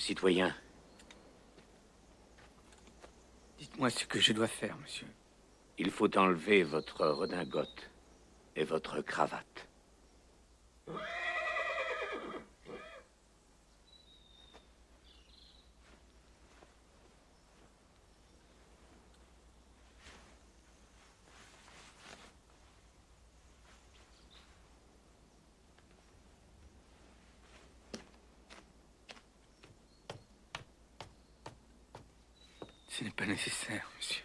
Citoyen, Dites-moi ce que je dois faire, monsieur. il faut enlever votre redingote et votre cravate. Ce n'est pas nécessaire, monsieur.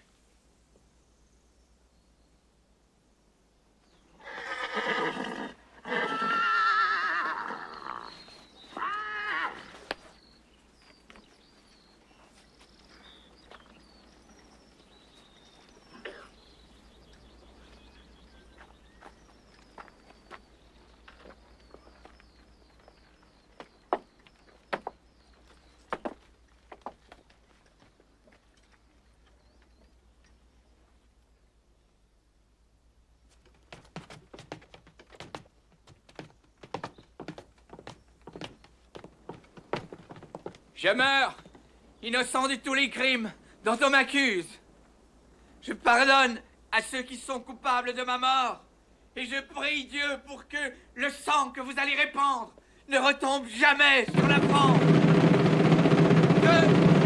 Je meurs, innocent de tous les crimes dont on m'accuse. Je pardonne à ceux qui sont coupables de ma mort. Et je prie Dieu pour que le sang que vous allez répandre ne retombe jamais sur la France. Que